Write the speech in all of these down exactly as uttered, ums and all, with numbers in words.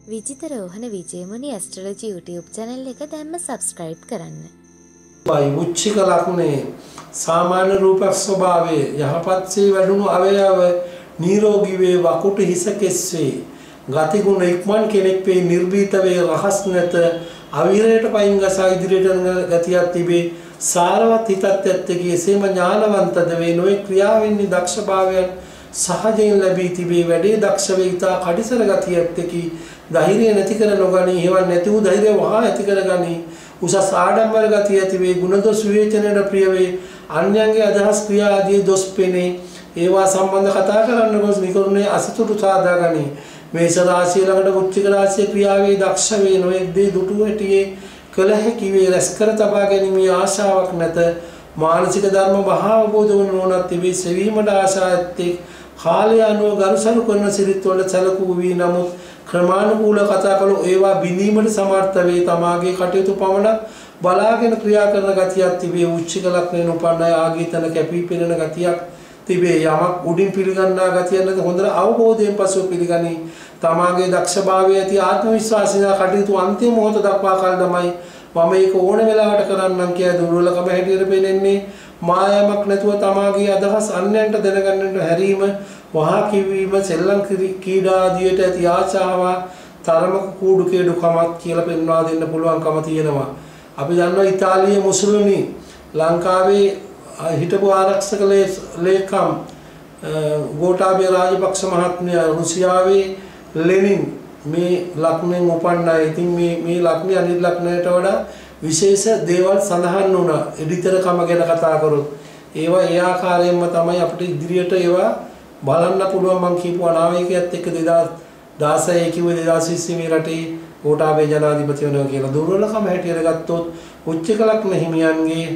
විජිත Rohana Vijayamuni astrology YouTube channel එක දැන්ම subscribe කරන්න. බයි මුච්චික ලක්ෂණේ සාමාන්‍ය රූප ස්වභාවයේ යහපත්සේ වැඩුණු අවයව නිරෝගී වේ වකුට හිස කෙස්සේ ගතිගුණ ඉක්මන් කෙනෙක් වේ නිර්භීත වේ රහස් නැත අවිරයට පයින් ගසා ඉදිරියට යන ගතියක් තිබේ සාරවත් හිතත් ඇත්තකී එසේම ඥානවන්තද වේ නොයේ ක්‍රියාවෙන්නේ දක්ෂභාවයන් සහජයෙන් ලැබී තිබේ වැඩේ දක්ෂ වේ ඉතා කඩිසර ගතිය ඇත්තකී ධෛර්යය නැති කර නොගනී හේවන් නැති වූ ධෛර්යය වහා ඇති කරගනී උසස් ආඩම්බර ගතිය ඇති වේ ගුණදොස් විවේචනයට ප්‍රිය වේ අන්‍යයන්ගේ අදහස් ක්‍රියා ආදී දොස් පෙනේ ඒවා සම්බන්ධ කතා කරන්න ගොස් නිකරුණේ අසතුටු සාදා ගනී මේෂ රාශිය ළඟට වෘශ්චික රාශිය ක්‍රියාවේ දක්ෂ වේ නොයෙක් දේ දුටු හැටියේ කළ හැකි වේ රැස් කර තබා ගැනීමේ ආශාවක් නැත මානසික ධර්ම භාවබෝධ වන නොනත් තිබේ සෙවීමට ආශා ඇත්තේ කාලය අනුව ගරුසරු කරන සිරිත් වල සැලකූ වී නමුත් ක්‍රමානුකූල කතා කළෝ ඒවා බිඳීමට සමර්ථ වේ තමාගේ කටයුතු පමණක් බලාගෙන ක්‍රියා කරන ගතියක් තිබේ උච්චික ලක්ෂණයෙන් උපන්න අය ආගීතන කැපී පෙනෙන ගතියක් තිබේ යමක් උඩින් පිළිගන්නා ගතිය නැත හොඳට අවබෝධයෙන් පසුව පිළිගනී තමාගේ දක්ෂභාවය ඇති ආත්ම විශ්වාසීව කටයුතු අන්තිම මොහොත දක්වා කල් දමයි මම ඒක ඕන වෙලාවට කරන්නම් කියලා දුර්වලකම හැටියට පෙනෙන්නේ මායාවක් නැතුව තමාගේ අදහස් අන්‍යයන්ට දැනගන්නට හැරීම වහා කිවීම සෙල්ලම් ක්‍රීඩා ආදියට ඇති ආශාව තරමක කූඩු කේඩුකමක් කියලා පෙන්වා දෙන්න පුළුවන්කම තියෙනවා. අපි දන්නවා ඉතාලියේ මුසොලිනි ලංකාවේ හිටපු ආරක්ෂක ලේකම් ගෝඨාභය රාජපක්ෂ මහත්මයා රුසියාවේ ලෙනින් මේ ලක්ෂණයෙන් උපන්නයි. ඉතින් මේ මේ ලක්ෂණ අනිත් ලක්ෂණයට වඩා විශේෂ දේවල් සඳහන් වුණා. එඩිතරකම ගැන කතා කරොත් ඒවා ඒ ආකාරයෙන්ම තමයි අපිට ඉදිරියට ඒවා බලන්න පුළුවන්. මම කියපු අනාවේකයත් එක්ක දෙදාස් දාසය කිව්වේ දෙදාස් විස්ස මේ රටේ ගෝඨාභය ජනාධිපති වෙනවා කියලා. දුර්වලකම හැටියට ගත්තොත් උච්චක ලක්ෂණ හිමියන්ගේ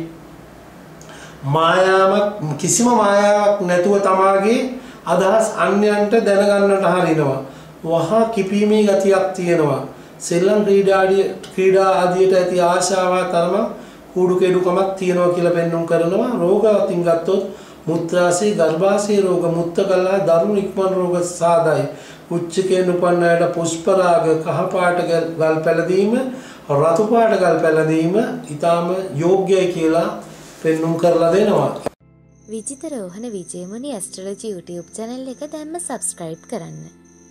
මායාවක් කිසිම මායාවක් නැතුව තමාගේ අදහස් අන්‍යයන්ට දැනගන්නට හරිනවා. වහා කිපීමේ ගතියක් තියෙනවා. සෙල්ලම් ක්‍රීඩාදී ක්‍රීඩා ආදියට ඇති ආශාව තරම කූඩු කේඩුකමක් තියෙනවා කියලා පෙන්වුම් කරනවා. රෝගවත්ින් ගත්තොත් මුත්‍රාශය ගර්භාශය රෝග මුත්තකලා දරුණු ඉක්මන් රෝග සාදයි. උච්චකයෙන් උපන්න අයට පුෂ්ප රාග කහ පාට ගල් පැලදීම රතු පාට ගල් පැලදීම ඊටාම යෝග්‍යයි කියලා පෙන්වුම් කරලා දෙනවා. Vijitha Rohana Vijayamuni astrology YouTube channel එක දැන්ම subscribe කරන්න.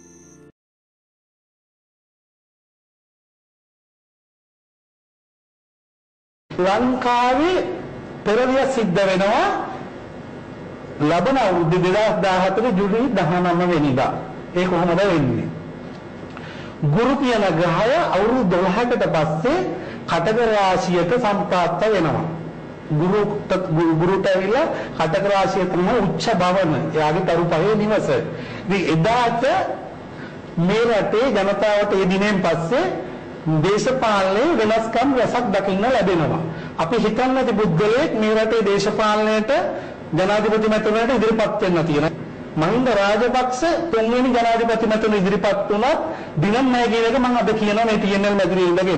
ලංකාවේ පෙරලිය සිද්ධ වෙනවා ලබන අවුරුදු දෙදාස් දාහතර ජූලි දහනවය වෙනිදා. ඒ කොහොමද වෙන්නේ? ගුරු කියන ග්‍රහය අවුරුදු දොළහකට පස්සේ කටක රාශියට සම්ප්‍රාප්ත වෙනවා. ගුරුට ගුරුට ඇවිල්ලා කටක රාශිය තමයි උච්ච භවන. එයාගේ තරු පහේ නිවස. ඉතින් එදාට මේ රටේ ජනතාවට ඒ දිනෙන් පස්සේ දේශපාලනයේ වෙනස්කම් රසක් දකින්න ලැබෙනවා. අපි හිතන්නේ පුද්ගලයෙක් මේ රටේ දේශපාලනයට ජනාධිපති මැතිවරණයට ඉදිරිපත් වෙන්න තියෙනවා. මහින්ද රාජපක්ෂ තුන්වෙනි ජනාධිපති මැතිවරණ ඉදිරිපත් වුණත් දිනම් නැහැ කියන එක මම අද කියනවා මේ ටී එන් එල් මැදිරියේ ඉඳගෙන.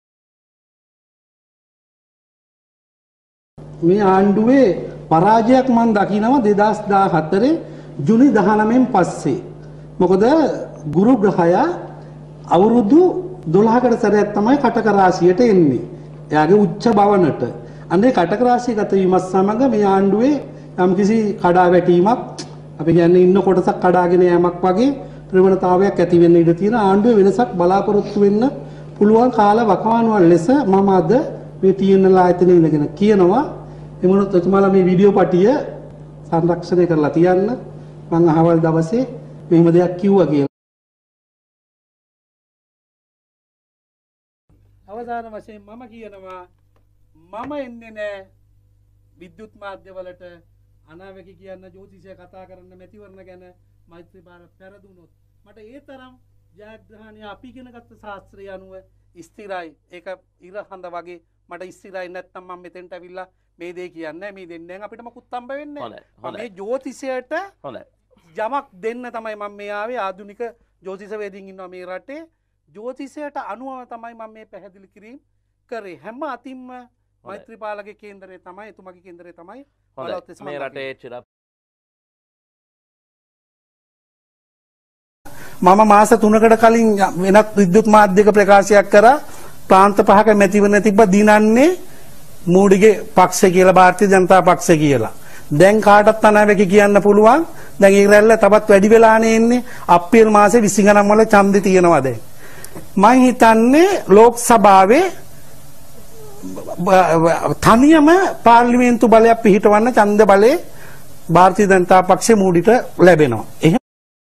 මේ ආණ්ඩුවේ පරාජයක් මම දකිනවා දෙදාස් දාහතරේ ජුනි දහනවයෙන් පස්සේ. මොකද ගුරු ග්‍රහය අවුරුදු දොළහකට සැරයක් තමයි කටක රාශියට එන්නේ. එයාගේ උච්ච භවනට. අනේ කටක රාශිය ගත වීමත් සමග මේ ආණ්ඩුවේ යම්කිසි කඩා වැටීමක් අපි කියන්නේ ඉන්න කොටසක් කඩාගෙන යෑමක් වගේ ප්‍රවණතාවයක් ඇති වෙන්න ඉඩ තියෙන ආණ්ඩුවේ වෙනසක් බලාපොරොත්තු වෙන්න පුළුවන් කාල වකවානුවල් ලෙස මම අද මේ ටී එන් එල් ආයතනයේ ඉඳගෙන කියනවා. එමුණොත් ඔතුමාලා මේ වීඩියෝ පටිය සංරක්ෂණය කරලා තියන්න. මම අහවල් දවසේ මෙහෙම දෙයක් කිව්වා කියලා. අවසාන වශයෙන් මම කියනවා මම එන්නේ නැහැ විද්‍යුත් මාධ්‍යවලට අනාවැකි කියන්න ජ්‍යොතිෂය කතා කරන්න මැතිවරණ ගැන මෛත්‍රීපාල පෙරදුනොත් මට ඒ තරම් ජයග්‍රහණය අපි ඉගෙන ගත්ත ශාස්ත්‍රය අනුව ස්ථිරයි. ඒක ඉර හඳ වගේ මට ස්ථිරයි නැත්නම් මම මෙතෙන්ට ඇවිල්ලා මේ දේ කියන්නේ මේ දෙන්නෙන් අපිට මොකුත් හම්බ වෙන්නේ නැහැ. මේ ජ්‍යොතිෂයට යමක් දෙන්න තමයි මම මේ ආවේ. ආධුනික ජ්‍යොතිෂවේදීන් ඉන්නවා මේ රටේ. ජ්‍යොතිෂයට අනුව තමයි මම මේ පැහැදිලි කිරීම කරේ. හැම අතින්ම මෛත්‍රීපාලගේ කේන්දරය තමයි එතුමාගේ කේන්දරය තමයි මේ රටේ චිර මම මාස තුනකට කලින් වෙනත් විද්‍යුත් මාධ්‍යක ප්‍රකාශයක් කරා ප්‍රාන්ත පහක මැතිවරණ තිබ්බ දිනන්නේ මූඩිගේ පක්ෂය කියලා ಭಾರತೀಯ ජනතා පක්ෂය කියලා. දැන් කාටත් අනාවැකි කියන්න පුළුවන්. දැන් ඒ රැල්ල තවත් වැඩි වෙලානේ ඉන්නේ. අප්‍රේල් මාසේ විසි ගණන් වල ඡන්දේ තියෙනවා දැන්. මම හිතන්නේ ලෝක් සභාවේ තනියම පාර්ලිමේන්තු බලයක් පිහිටවන්න ඡන්ද බලේ ಭಾರತೀಯ ජනතා පක්ෂේ මූඩිට ලැබෙනවා. එහෙම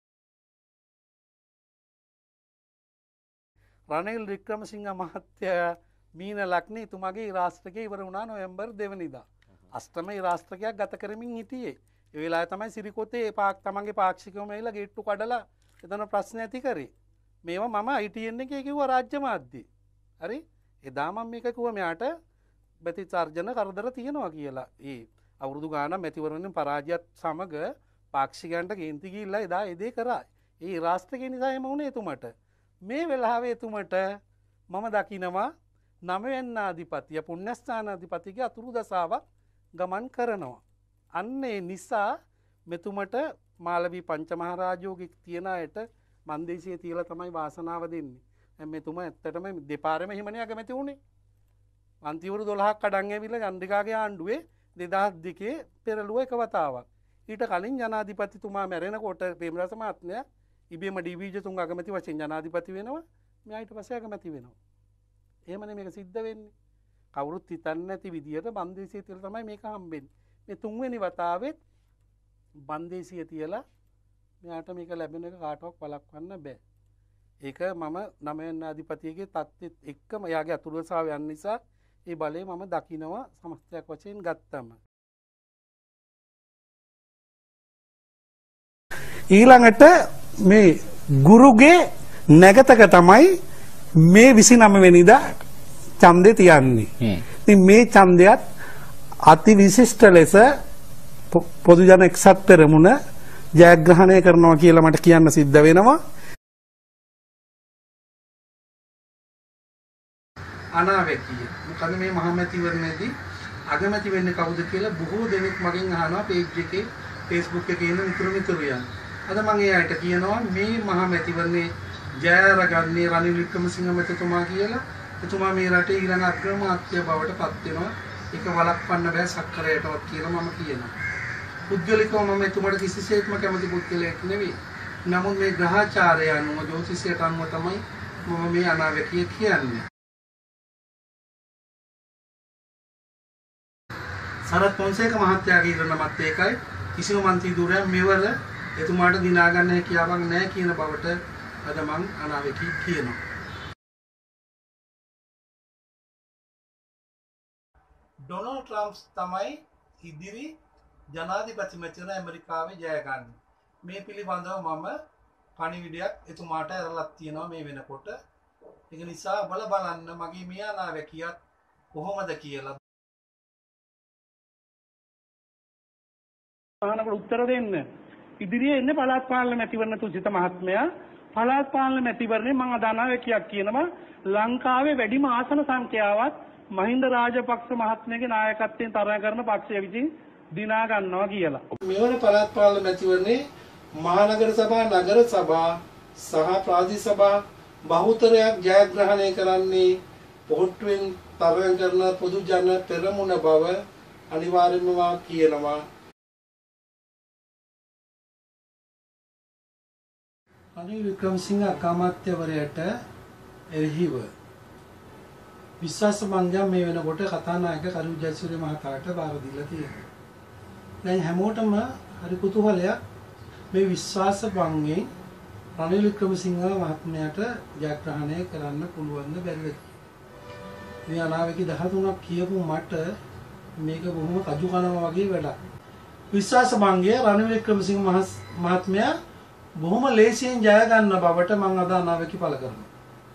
රනිල් වික්‍රමසිංහ මහත්තයා මීන ලග්නේ තුමාගේ රාෂ්ට්‍රකය ඉවර වුණා නොවැම්බර් දෙවනිදා. අෂ්ටම රාෂ්ට්‍රකයක් ගත කරමින් හිටියේ. ඒ වෙලාවේ තමයි සිරිකොතේ පාක් තමන්ගේ පාක්ෂිකවම ඇවිල්ලා ගේට්ටු කඩලා එතන ප්‍රශ්න ඇති කරේ. මේවා මම I T N එකේ කිව්වා රාජ්‍ය මාධ්‍ය. හරි? එදා මම මේක කිව්වා මෙයාට ප්‍රතිචාර්ජන කරදර තියෙනවා කියලා. ඒ අවුරුදු ගානක් මැතිවරණයෙන් පරාජයත් සමග පාක්ෂිකයන්ට කේන්ති ගිහිල්ලා එදා ඒ දේ කරා. ඒ රාෂ්ට්‍රකේ නිසා එම වුණේ එතුමට. මේ වෙලාවේ එතුමට මම දකිනවා නවවැන්නාධිපතිය පුණ්‍යස්ථානාධිපතිගේ අතුරු දසාවක් ගමන් කරනවා. අන්න ඒ නිසා මෙතුමට මාලවී පංචමහරජෝගේ තියෙන අයට මන්දේසියේ තියලා තමයි වාසනාව දෙන්නේ. දැන් මෙතුම ඇත්තටම දෙපාරෙම හිමනේ අගමැති වුණේ. අන්තිවරු දොළහක් කඩන් ඇවිල්ලා චන්ද්‍රිකාගේ ආණ්ඩුවේ දෙදහස් දෙකේ පෙරළුව එක වතාවක්. ඊට කලින් ජනාධිපතිතුමා මැරෙනකොට ප්‍රේමරස මහත්මයා ඉබේම ඩී වී ජතුංග අගමැති වශයෙන් ජනාධිපති වෙනවා. මෙයා ඊට පස්සේ අගමැති වෙනවා. එහෙමනේ මේක සිද්ධ වෙන්නේ. කවුරුත් හිතන්නේ නැති විදියට බන්දේසිය තියලා තමයි මේක හම්බෙන්නේ. මේ තුන්වෙනි වතාවෙත් බන්දේසිය තියලා මෙයාට මේක ලැබෙන එක කාටවත් වළක්වන්න බෑ. ඒක මම නවවැන්නාධිපතියගේ තත්ත්වෙත් එක්කම එයාගේ අතුරුදසාව යන නිසා ඒ බලය මම දකිනවා සමස්තයක් වශයෙන් ගත්තම. ඊළඟට මේ ගුරුගේ නැගතක තමයි මේ විසි නවය වෙනිදා ඡන්දේ තියන්නේ. ඉතින් මේ ඡන්දයත් අති විශිෂ්ට ලෙස පොදු ජන එක්සත් පෙරමුණ ජයග්‍රහණය කරනවා කියලා මට කියන්න සිද්ධ වෙනවා. අනාවැකිය. මොකද මේ මහමැතිවරණයේදී අගමැති වෙන්නේ කවුද කියලා බොහෝ දෙනෙක් මගෙන් අහනවා පේජ් එකේ Facebook එකේ ඉන්න මිතුරු මිතුරියන්. අද මම එයාට කියනවා මේ මහමැතිවරණේ ජය අරගන්නේ රනිල් වික්‍රමසිංහ මැතිතුමා කියලා. එතුමා මේ රටේ ඊළඟ අග්‍රාමාත්‍ය බවට පත් වෙනවා. ඒක වළක්වන්න බෑ සක්කරයටවත් කියලා මම කියනවා. පුද්ගලිකව මම එතුමාට කිසිසේත්ම කැමති පුද්ගලයෙක් නෙවෙයි. නමුත් මේ ග්‍රහචාරය අනුව ජ්‍යොතිෂයට අනුව තමයි මම මේ අනාවැකිය කියන්නේ. සරත් පොන්සේක මහත්තයාගේ ඉරණමත් ඒකයි කිසිම මන්ත්‍රී ධුරයක් මෙවර එතුමාට දිනා ගන්න හැකියාවක් නැහැ කියන බවට අද මං අනාවැකී කියනවා. ඩොනල්ඩ් ට්‍රම්ප් තමයි ඉදිරි ජනාධිපතිමැතිවරණ ඇමරිකාවේ ජය ගන්න. මේ පිළිබඳව මම පණිවිඩයක් එතුමාට ඇරලක් තියෙනවා මේ වෙනකොට. ඒක නිසා බල බලන්න මගේ මේ අනාවැකියත් කොහොමද කියලා. අහනකොට උත්තර දෙන්න. ඉදිරියේ ඉන්නේ පළාත් පාලන මැතිවරණ තුසිත මහත්මයා. පළාත් පාලන මැතිවරණේ මම අද අනාවැකියක් කියනවා ලංකාවේ වැඩිම ආසන සංඛ්‍යාවත් මහින්ද රාජපක්ෂ මහත්මයාගේ නායකත්වයෙන් තරඟ කරන පක්ෂය විසින් දිනා ගන්නවා කියලා. මෙවර පළාත් පාලන මැතිවරණේ මහනගර සභා, නගර සභා සහ ප්‍රාදේශ සභා බහුතරයක් ජයග්‍රහණය කරන්නේ පොහොට්ටුවෙන් තරඟ කරන පොදු ජන පෙරමුණ බව අනිවාර්යයෙන්ම කියනවා. රනිල් වික්‍රමසිංහ අග්‍රාමාත්‍යවරයාට එරෙහිව විශ්වාස භංගයක් මේ වෙනකොට කතානායක කරු ජයසූරිය මහතාට බාර දීලා තියෙනවා. දැන් හැමෝටම හරි කුතුහලයක් මේ විශ්වාස භංගයෙන් රනිල් වික්‍රමසිංහ මහත්මයාට ජයග්‍රහණය කරන්න පුළුවන්ද බැරිද කියලා. මේ අනාවැකි දහතුනක් කියපු මට මේක බොහොම කජු කනවා වගේ වැඩක්. විශ්වාස භංගය රනිල් වික්‍රමසිංහ මහත්මයා බොහොම ලේසියෙන් ජය ගන්න බවට මම අද අනාවැකි පළ කරනවා.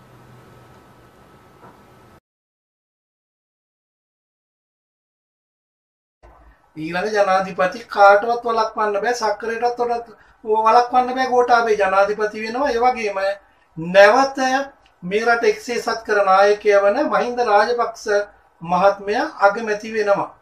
ඊළඟ ජනාධිපති කාටවත් වළක්වන්න බෑ. සක්කරයටත් වළක්වන්න බෑ. ගෝඨාභය ජනාධිපති වෙනවා. ඒ වගේම නැවත මේ රට එක්සේසත් කර නායකයා වන මහින්ද රාජපක්ෂ මහත්මයා අගමැති වෙනවා.